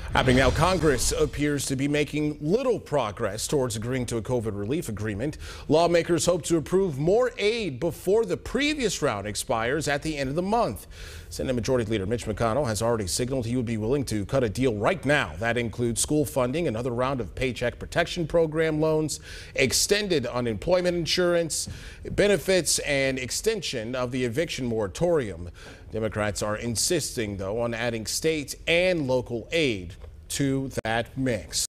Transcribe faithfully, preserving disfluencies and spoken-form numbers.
Happening now, Congress appears to be making little progress towards agreeing to a COVID relief agreement. Lawmakers hope to approve more aid before the previous round expires at the end of the month. Senate Majority Leader Mitch McConnell has already signaled he would be willing to cut a deal right now. That includes school funding, another round of Paycheck Protection Program loans, extended unemployment insurance, benefits, and extension of the eviction moratorium. Democrats are insisting, though, on adding state and local aid to that mix.